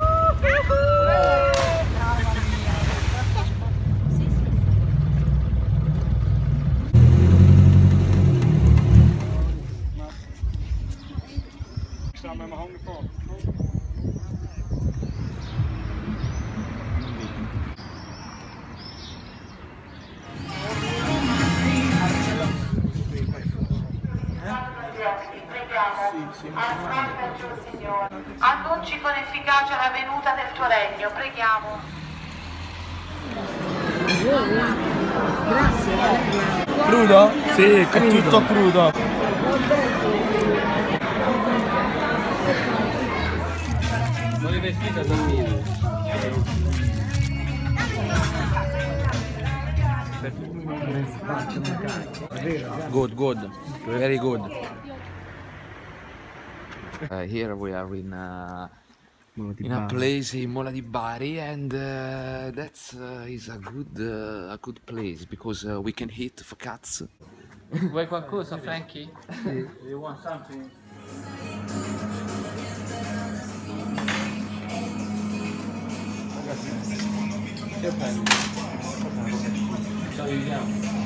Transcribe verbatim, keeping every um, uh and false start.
Met mijn handen voor. Annunci con efficacia la venuta del tuo regno, preghiamo. Grazie. Crudo? Sì, è tutto crudo. Vuoi vestito da dormire? Good, good, very good. Uh, here we are in a, in a place in Mola di Bari, and uh, that's uh, is a good uh, a good place because uh, we can eat focaccia. Vuoi qualcosa, Frankie? Sì. You want something? Che bello. Ciao, Viviamo.